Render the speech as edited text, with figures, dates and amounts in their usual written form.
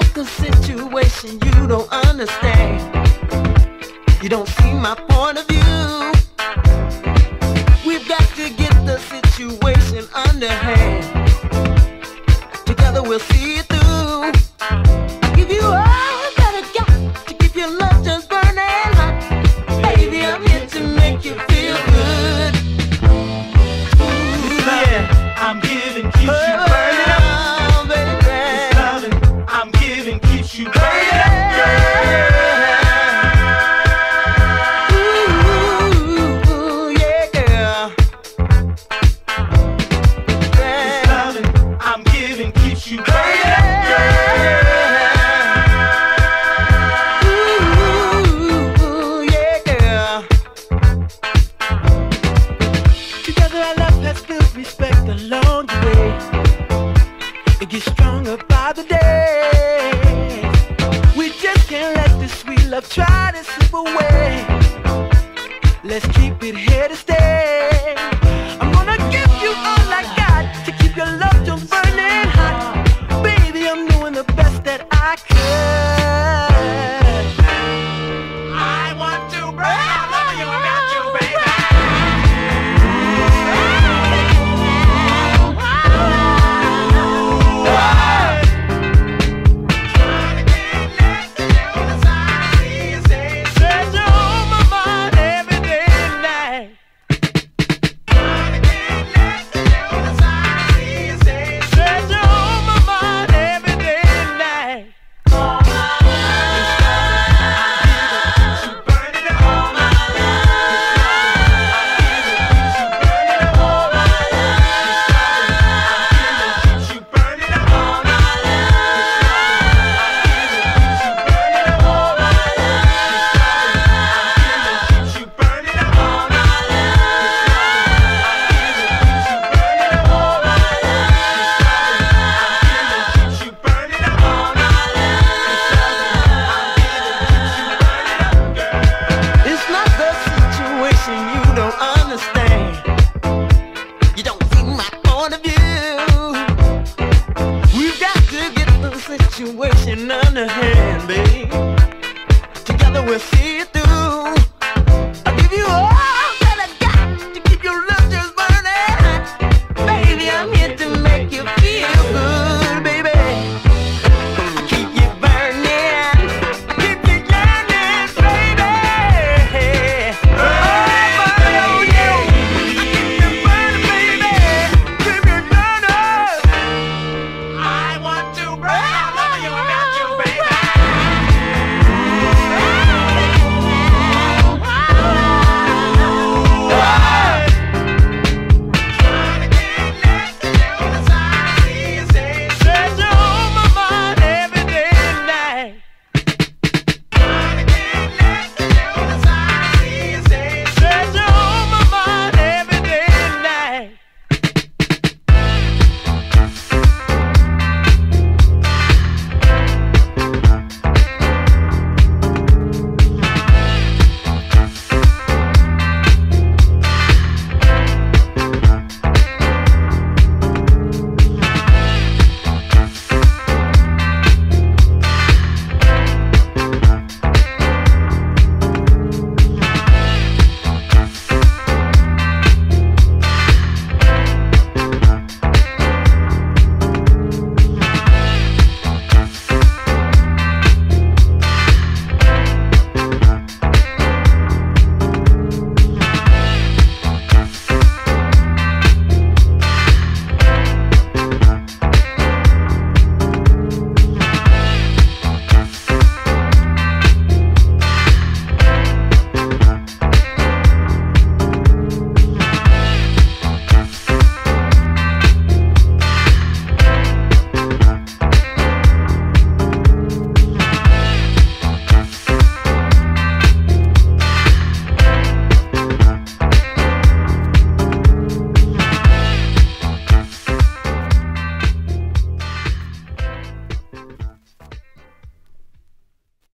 get the situation you don't understand. You don't see my point of view. We've got to get the situation under hand. Together we'll see it through. I'll give you all that I got to keep your love just burning hot. Baby, I'm here to make you feel good. Ooh, yeah. I'm giving, keeps you burning up. This loving I'm giving keeps you burning up, girl. Ooh, yeah, girl. This loving I'm giving keeps you burning up, girl. Ooh, yeah, girl. Together our love has built respect along the way. It gets stronger by the day. We just can't let this sweet love try to slip away. Let's keep it here to stay. I'm gonna give you all I got to keep your love just burning hot. Baby, I'm doing the best that I could. I want to burn all over you about you, baby. Says you're on my mind every day and night. Says you're on my mind every day and night. It's not the situation you don't understand. You don't see my point of view. We've got to get the situation under hand, babe. Together we'll see it